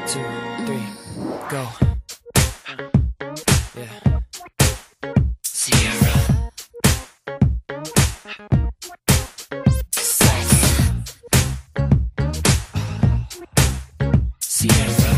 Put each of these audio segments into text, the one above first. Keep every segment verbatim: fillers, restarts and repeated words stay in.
two, three, go. Yeah. Sierra. Sex. Sierra.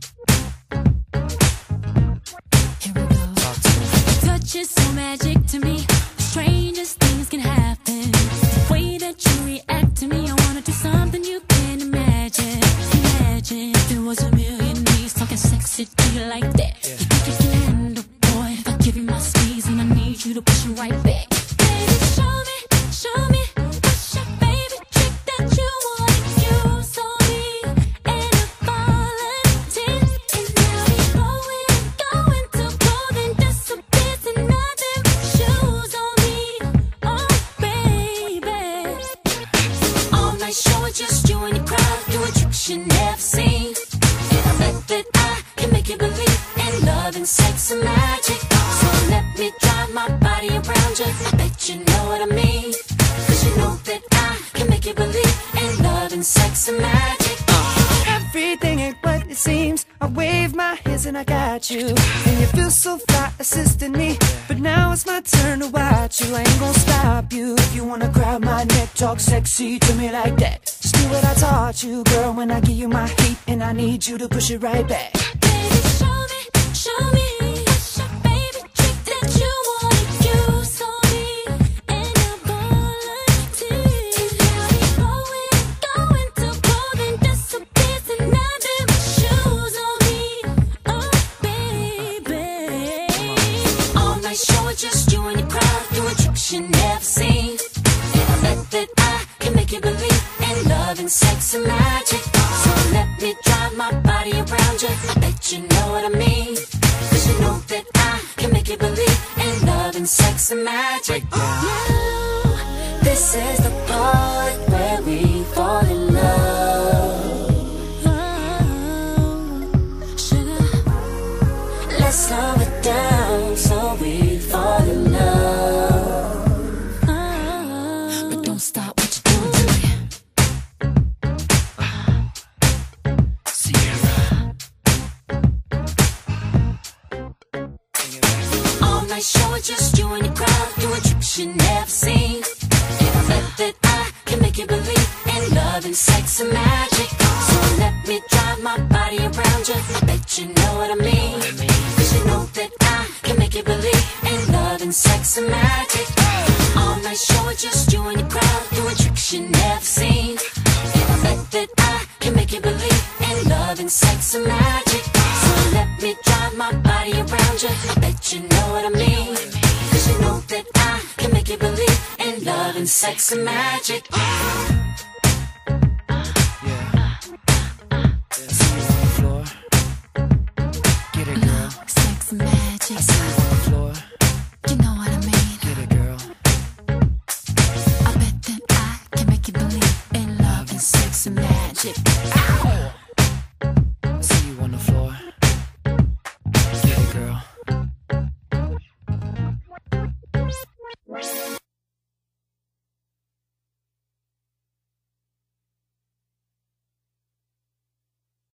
Here we go. Talk to me. Touch is so magic to me. The strangest things can happen. The way that you react to me, I wanna do something you can't imagine. Imagine if there was a million ways talking sexy to you like that. Yeah. You think you can handle, boy? If I give you my squeeze and I need you to push it right back. Baby, show me, show me. What's your favorite trick that you wanna use on me? And if volunteer, and now we going, going to golden disappears and nothing but shoes on me. Oh, baby. All night show it just you and your crowd, doing tricks you never seen. And I bet that I can make you believe in love and sex and magic. So let me drive my body around you. I bet you know what I mean. Cause you know that I can make you believe in love and sex and magic. Everything ain't what it seems. I wave my hands and I got you. And you feel so fly assisting me. But now it's my turn to watch you. I ain't gonna stop you. If you wanna grab my neck, talk sexy to me like that. Just do what I taught you, girl, when I give you my heat. And I need you to push it right back. Baby, show me, show me. What's your favorite trick that you wanna use on me? And I volunteer. And now we going, going to golden disappears and nothing but shoes on me. Oh, baby. All night show it just you and your crowd, doing tricks you never seen. And I bet that I can make you believe in love and sex and magic. So let me drive my body around you. I bet you know what I mean. Cause you know that I can make you believe in love and sex and magic. Now, this is the part where we fall in love. Oh, sugar, let's slow it down so we fall in love. Oh, but don't stop what you're doing to me. Sierra. All night show it just you and your crowd, doing tricks you never seen. And I bet that I can make you believe in love and sex and magic. So let me drive my body around you. I bet you know what I mean. Cause you know that I can make you believe in love and sex and magic. All night show it just you and your crowd, doing tricks you never seen. And I bet that I can make you believe in love and sex and magic. So let me drive my body around you. I bet you know what I mean. Cause you know that I can make you believe in love and sex and magic.